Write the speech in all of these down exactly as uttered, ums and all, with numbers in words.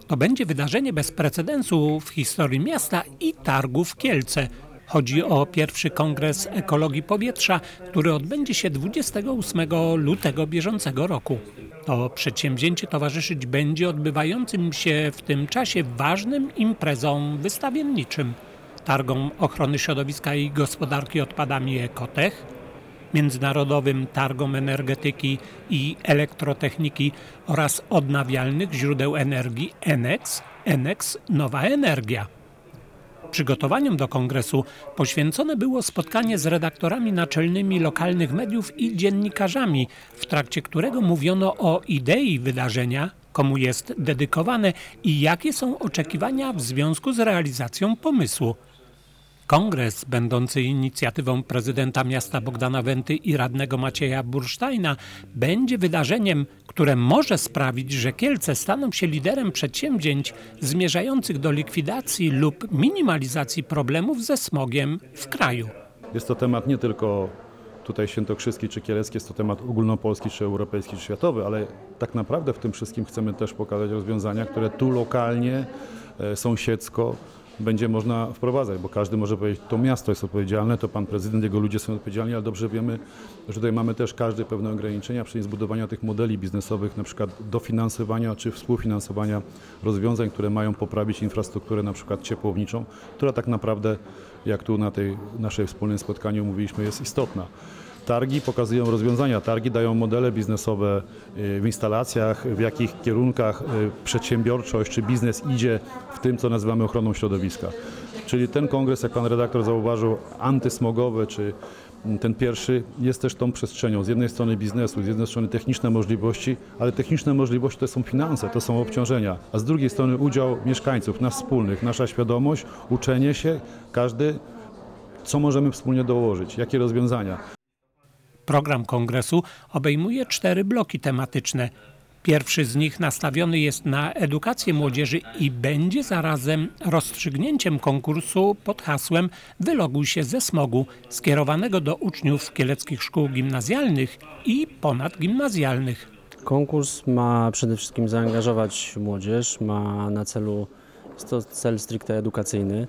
To będzie wydarzenie bez precedensu w historii miasta i targów Kielce. Chodzi o pierwszy kongres ekologii powietrza, który odbędzie się dwudziestego ósmego lutego bieżącego roku. To przedsięwzięcie towarzyszyć będzie odbywającym się w tym czasie ważnym imprezom wystawienniczym, targom ochrony środowiska i gospodarki odpadami Ekotech, międzynarodowym targom energetyki i elektrotechniki oraz odnawialnych źródeł energii Enex, Enex Nowa Energia. Przygotowaniom do kongresu poświęcone było spotkanie z redaktorami naczelnymi lokalnych mediów i dziennikarzami, w trakcie którego mówiono o idei wydarzenia, komu jest dedykowane i jakie są oczekiwania w związku z realizacją pomysłu. Kongres, będący inicjatywą prezydenta miasta Bogdana Wenty i radnego Macieja Bursztajna, będzie wydarzeniem, które może sprawić, że Kielce staną się liderem przedsięwzięć zmierzających do likwidacji lub minimalizacji problemów ze smogiem w kraju. Jest to temat nie tylko tutaj świętokrzyski czy kielecki, jest to temat ogólnopolski, czy europejski, czy światowy, ale tak naprawdę w tym wszystkim chcemy też pokazać rozwiązania, które tu lokalnie, sąsiedzko będzie można wprowadzać, bo każdy może powiedzieć, to miasto jest odpowiedzialne, to pan prezydent, jego ludzie są odpowiedzialni, ale dobrze wiemy, że tutaj mamy też każdy pewne ograniczenia przy zbudowaniu tych modeli biznesowych, na przykład dofinansowania czy współfinansowania rozwiązań, które mają poprawić infrastrukturę na przykład ciepłowniczą, która tak naprawdę, jak tu na tej naszej wspólnym spotkaniu mówiliśmy, jest istotna. Targi pokazują rozwiązania, targi dają modele biznesowe w instalacjach, w jakich kierunkach przedsiębiorczość czy biznes idzie w tym, co nazywamy ochroną środowiska. Czyli ten kongres, jak pan redaktor zauważył, antysmogowy, czy ten pierwszy jest też tą przestrzenią z jednej strony biznesu, z jednej strony techniczne możliwości, ale techniczne możliwości to są finanse, to są obciążenia, a z drugiej strony udział mieszkańców, nas wspólnych, nasza świadomość, uczenie się, każdy, co możemy wspólnie dołożyć, jakie rozwiązania. Program kongresu obejmuje cztery bloki tematyczne. Pierwszy z nich nastawiony jest na edukację młodzieży i będzie zarazem rozstrzygnięciem konkursu pod hasłem Wyloguj się ze smogu, skierowanego do uczniów kieleckich szkół gimnazjalnych i ponadgimnazjalnych. Konkurs ma przede wszystkim zaangażować młodzież, ma na celu, jest to cel stricte edukacyjny,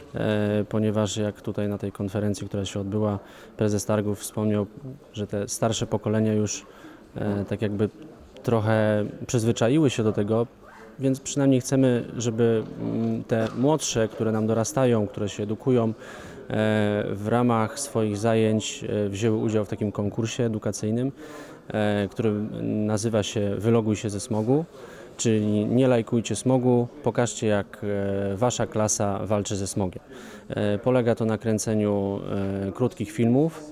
ponieważ jak tutaj na tej konferencji, która się odbyła, prezes targów wspomniał, że te starsze pokolenia już tak jakby trochę przyzwyczaiły się do tego, więc przynajmniej chcemy, żeby te młodsze, które nam dorastają, które się edukują, w ramach swoich zajęć wzięły udział w takim konkursie edukacyjnym, który nazywa się Wyloguj się ze smogu. Czyli nie lajkujcie smogu, pokażcie, jak wasza klasa walczy ze smogiem. Polega to na kręceniu krótkich filmów,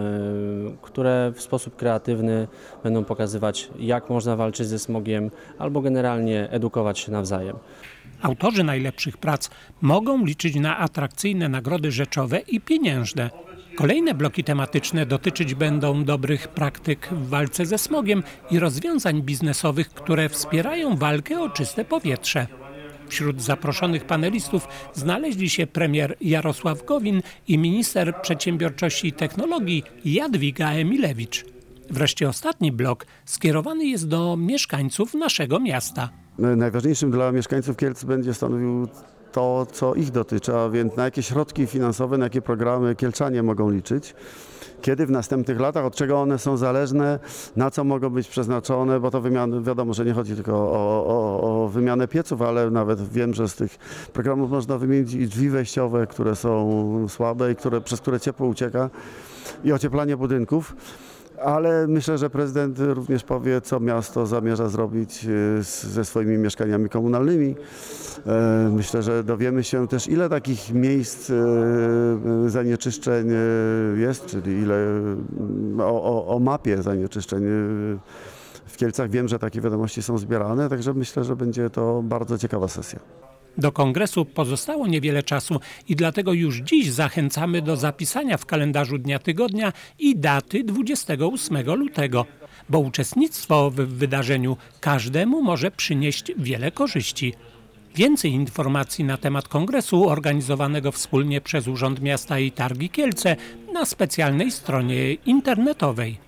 które w sposób kreatywny będą pokazywać, jak można walczyć ze smogiem, albo generalnie edukować się nawzajem. Autorzy najlepszych prac mogą liczyć na atrakcyjne nagrody rzeczowe i pieniężne. Kolejne bloki tematyczne dotyczyć będą dobrych praktyk w walce ze smogiem i rozwiązań biznesowych, które wspierają walkę o czyste powietrze. Wśród zaproszonych panelistów znaleźli się premier Jarosław Gowin i minister przedsiębiorczości i technologii Jadwiga Emilewicz. Wreszcie ostatni blok skierowany jest do mieszkańców naszego miasta. Najważniejszym dla mieszkańców Kielc będzie stanowił to, co ich dotyczy, a więc na jakie środki finansowe, na jakie programy kielczanie mogą liczyć, kiedy w następnych latach, od czego one są zależne, na co mogą być przeznaczone, bo to wymiany, wiadomo, że nie chodzi tylko o, o, o wymianę pieców, ale nawet wiem, że z tych programów można wymienić i drzwi wejściowe, które są słabe i które, przez które ciepło ucieka, i ocieplanie budynków. Ale myślę, że prezydent również powie, co miasto zamierza zrobić ze swoimi mieszkaniami komunalnymi. Myślę, że dowiemy się też, ile takich miejsc zanieczyszczeń jest, czyli ile o, o, o mapie zanieczyszczeń w Kielcach. Wiem, że takie wiadomości są zbierane, także myślę, że będzie to bardzo ciekawa sesja. Do kongresu pozostało niewiele czasu i dlatego już dziś zachęcamy do zapisania w kalendarzu dnia tygodnia i daty dwudziestego ósmego lutego, bo uczestnictwo w wydarzeniu każdemu może przynieść wiele korzyści. Więcej informacji na temat kongresu organizowanego wspólnie przez Urząd Miasta i Targi Kielce na specjalnej stronie internetowej.